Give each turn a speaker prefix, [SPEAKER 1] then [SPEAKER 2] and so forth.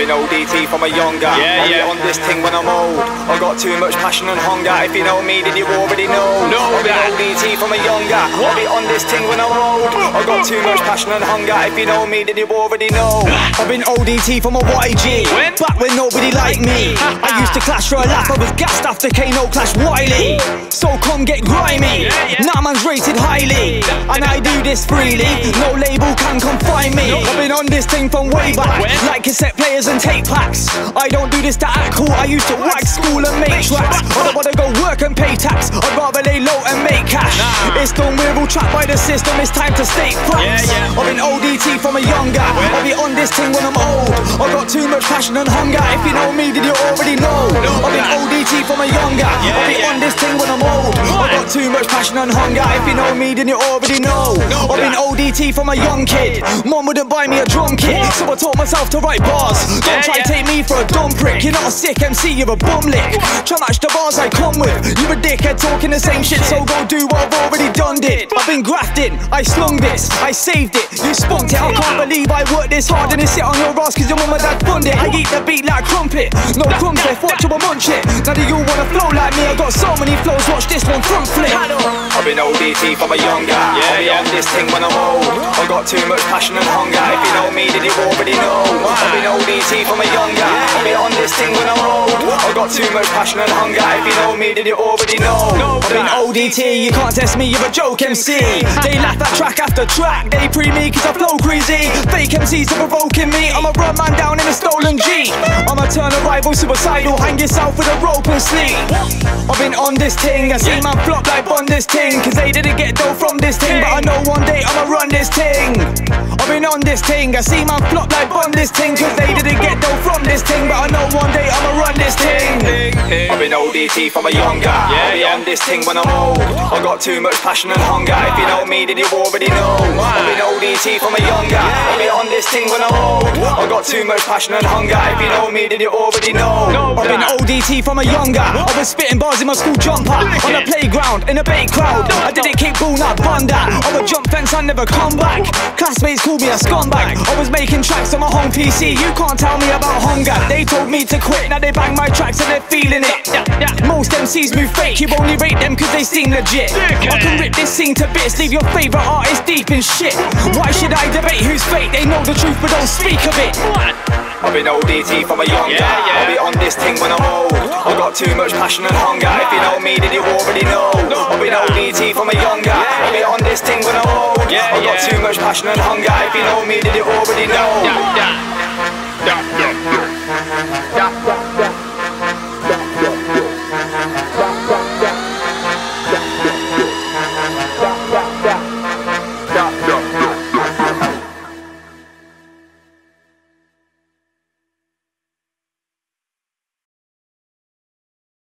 [SPEAKER 1] been ODT from a younger. I'll be on this thing when I'm old. I got too much passion and hunger. If you know me, then you already know. I'll be ODT from a younger. I'll be on this thing when I'm old. I got too much passion and hunger. If you know me, then you already know. I've been ODT from a YG. Back when nobody liked me. I used to clash for a laugh. I was gassed after Kano Clash Wiley. So come get grimy. Now man's rated highly, and I do this freely. No label can confine me. I've been on this thing from way back, like cassette players and tape packs. I don't do this to act cool. I used to wag school and make tracks. I don't wanna go work and pay tax. I'd rather lay low and make cash. It's done, we're all trapped by the system. It's time to state facts. I've been ODT from a younger. I'll be on this thing when I'm old. I got too much passion and hunger. If you know me, then you already know. I've been ODT from a younger. I'll be on this thing when I'm old. I got too much passion and hunger. If you know me, then you already know. I've been ODT from a young kid. Mom wouldn't buy me a drum kit, so I taught myself to write bars. Don't try to take me for a dumb prick. You're not a sick MC, you're a bum lick. Try match the bars I come with. You a dickhead talking the same shit, so go do what I've already done it. I've been grafting, I slung this, I saved it, you spunked it. I can't believe I worked this hard and it sit on your ass cause your mum and dad fund it. I eat the beat like crumpet, no crumbs left, watch you a munch it. Now do you wanna flow like me? I got so many flows, watch this one front flip. I've been ODT from a younger. I'll be on this thing when I'm old. I got too much passion and hunger. If you know me, then you already know. I've been ODT from a younger. I'll be on this thing when I'm old. I got too much passion and hunger. If you know me, then you already know. I've been ODT, you can't test me, you're a joke MC. They laugh at track after track. They pre me cause I flow crazy. Fake MCs are provoking me. I'm a run man down in a stolen G. I'ma turn a rival suicidal. Hang yourself with a rope and sleep. I've been on this thing. I see man flop like on this thing. Cause they didn't get dough from this thing. But I know one day I'ma run this thing. I've been on this thing. I see man flop like on this thing. Cause they didn't get dough from this thing. But I know one day I'ma run this thing. I've been ODT from a younger. I'll be on this thing when I'm old. I got too much passion and hunger. If you know me, then you already know. I've been ODT from a younger. I'll be on this thing when I'm old. I got too much passion and hunger. If you know me, then you already know. I've been ODT from a younger. I was spitting bars in my school jumper. On the playground, in a bait crowd. I didn't kick ball, not bun that. I would jump fence, I never come back. Classmates called me a scumbag. I was making tracks on my home PC. You can't tell me about hunger. They told me to quit, now they bang my tracks and they're feeling it. Most MCs move fake, you only rate them cause they seem legit. I can rip this scene to bits, leave your favourite artist deep in shit. Why should I debate who's fake? They know the truth but don't speak of it. I've been ODT from a younger. I'll be on this thing when I'm old. I got too much passion and hunger. If you know me, then you already know. I've been ODT from a younger. I'll be on this thing when I'm old. I got too much passion and hunger. If you know me, then you already know.